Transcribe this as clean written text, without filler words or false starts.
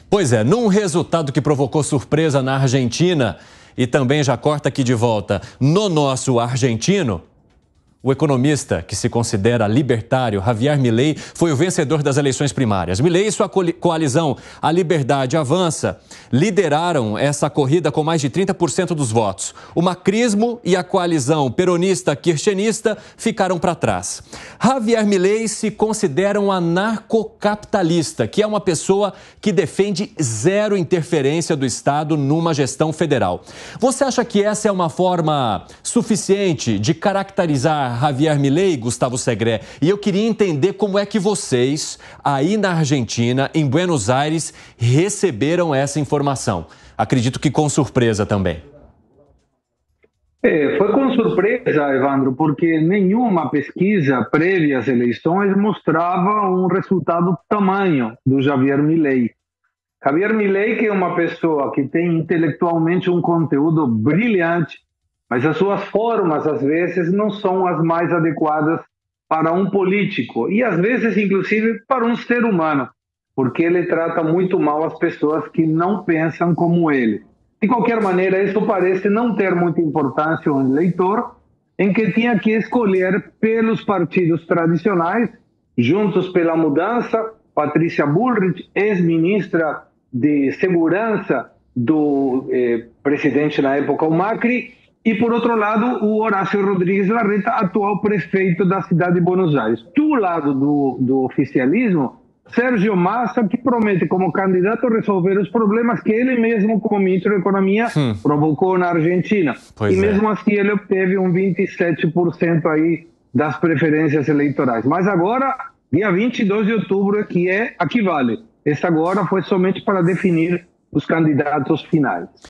Pois é, num resultado que provocou surpresa na Argentina e também já corta aqui de volta no nosso argentino, o economista que se considera libertário, Javier Milei, foi o vencedor das eleições primárias. Milei e sua coalizão A Liberdade Avança lideraram essa corrida com mais de 30% dos votos. O macrismo e a coalizão peronista-kirchenista ficaram para trás. Javier Milei se considera um anarcocapitalista, que é uma pessoa que defende zero interferência do Estado numa gestão federal. Você acha que essa é uma forma suficiente de caracterizar Javier Milei, Gustavo Segré? E eu queria entender como é que vocês, aí na Argentina, em Buenos Aires, receberam essa informação. Acredito que com surpresa também. Foi com surpresa, Evandro, porque nenhuma pesquisa prévia às eleições mostrava um resultado tamanho do Javier Milei. Javier Milei, que é uma pessoa que tem intelectualmente um conteúdo brilhante, mas as suas formas, às vezes, não são as mais adequadas para um político e, às vezes, inclusive, para um ser humano, porque ele trata muito mal as pessoas que não pensam como ele. De qualquer maneira, isso parece não ter muita importância ao eleitor, em que tinha que escolher pelos partidos tradicionais, Juntos pela Mudança, Patrícia Bullrich, ex-ministra de Segurança do presidente na época, o Macri, e, por outro lado, o Horácio Rodrigues Larreta, atual prefeito da cidade de Buenos Aires. Do lado do oficialismo, Sérgio Massa, que promete como candidato resolver os problemas que ele mesmo, como ministro da Economia, provocou na Argentina. Pois mesmo assim ele obteve um 27% aí das preferências eleitorais. Mas agora, dia 22 de outubro, aqui vale. Esse agora foi somente para definir os candidatos finais.